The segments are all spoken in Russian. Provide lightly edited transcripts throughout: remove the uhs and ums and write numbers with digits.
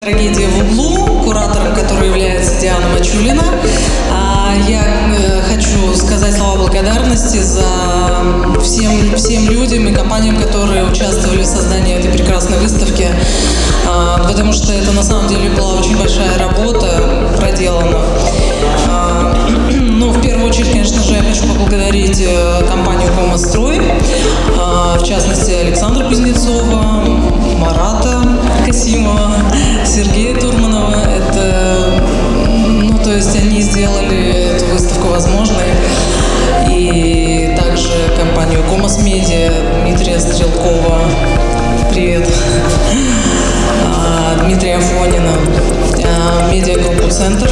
Трагедия в углу, куратором которой является Диана Мачулина. Я хочу сказать слова благодарности за всем людям и компаниям, которые участвовали в создании этой прекрасной выставки, потому что это на самом деле была очень большая работа проделана. Ну, в первую очередь, конечно же, я хочу поблагодарить компанию «Комострой», в частности, Александра Кузнецова, Марата Касимова, Сергея Турманова. То есть они сделали эту выставку возможной. И также компанию «Комос Медиа», Дмитрия Стрелкова, привет, Дмитрия Афонина, медиагруппу «Центр».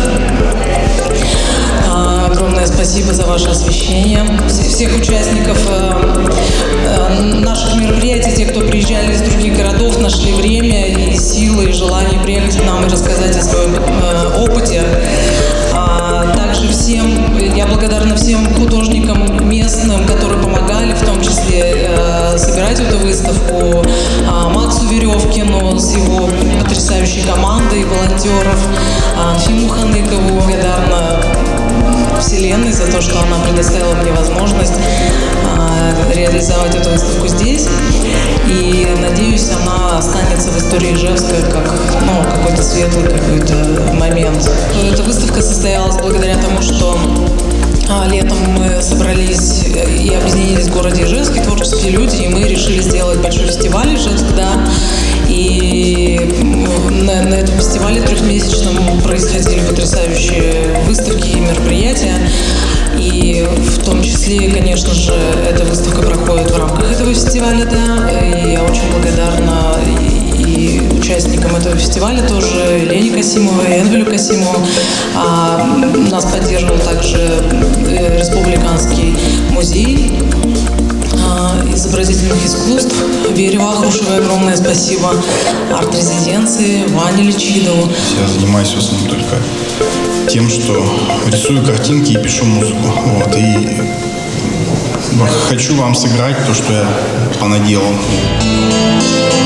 Огромное спасибо за ваше освещение. Всех участников наших мероприятий, те, кто приезжали из других городов, нашли время и силы, и желание приехать к нам и рассказать о своем опыте. Также я благодарна всем художникам местным, которые помогали, в том числе собирать эту выставку. Максу Веревкину с его потрясающей командой волонтеров, Анфиму Ханыкову благодарна Вселенной за то, что она предоставила мне возможность реализовать эту выставку здесь. И надеюсь, она останется в истории Ижевска как какой-то светлый какой-то момент. Эта выставка состоялась благодаря тому, что летом мы собрались и объединились в городе Ижевске творческие люди, и мы решили сделать большой фестиваль Ижевск, да. И на этом фестивале трехмесячном происходили потрясающие выставки и мероприятия. И в том числе, конечно же, эта выставка проходит в рамках этого фестиваля, да. И я очень благодарна и участникам этого фестиваля тоже, Лене Касимовой, Энвелю Касимову. Нас поддерживал также Республиканский музей изобразительных искусств, Вере Вахрушевой огромное спасибо, арт-резиденции, Ване Личидову. Я занимаюсь в основном только тем, что рисую картинки и пишу музыку. И хочу вам сыграть то, что я понаделал.